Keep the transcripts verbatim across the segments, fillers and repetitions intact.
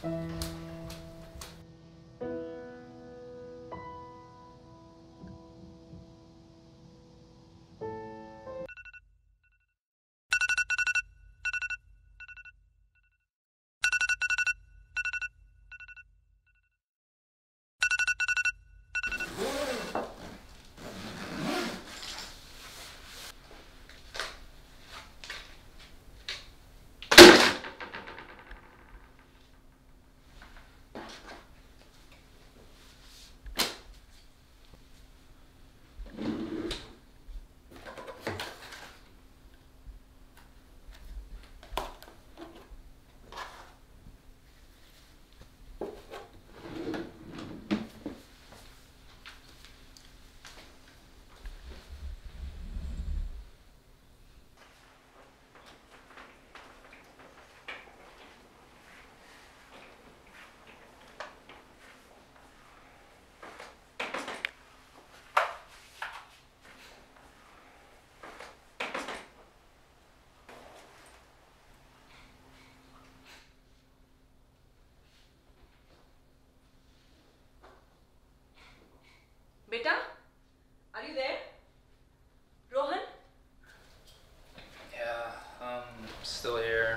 Beta, are you there? Rohan? Yeah, um, still here.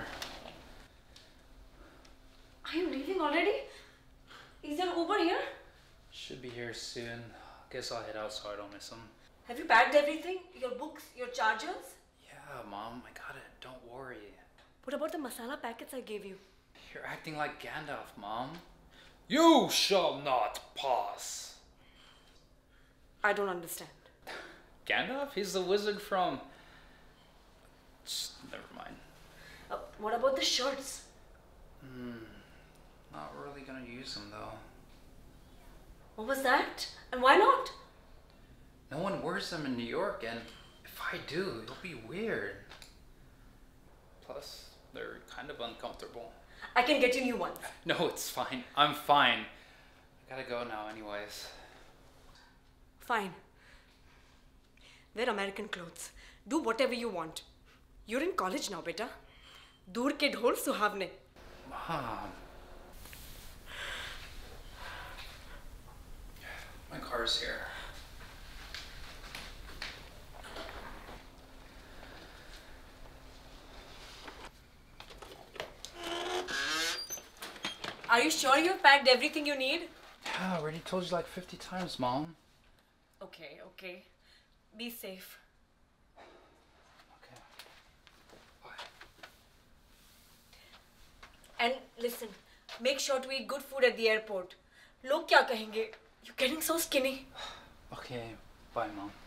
Are you leaving already? Is there Uber here? Should be here soon. Guess I'll head out so I don't miss him. Have you packed everything? Your books, your chargers? Yeah, Mom, I got it. Don't worry. What about the masala packets I gave you? You're acting like Gandalf, Mom. You shall not pass. I don't understand. Gandalf? He's the wizard from... Just, never mind. Uh, what about the shirts? Hmm. Not really gonna use them, though. What was that? And why not? No one wears them in New York, and if I do, it'll be weird. Plus, they're kind of uncomfortable. I can get you new ones. No, it's fine. I'm fine. I gotta go now anyways. Fine. They're American clothes. Do whatever you want. You're in college now, beta. Dur ke dhol suhavne. Mom. My car's here. Are you sure you've packed everything you need? Yeah, I already told you like fifty times, Mom. Okay, okay. Be safe. Okay. Bye. And listen, make sure to eat good food at the airport. Log kya kahenge? You're getting so skinny. Okay, bye, Mom.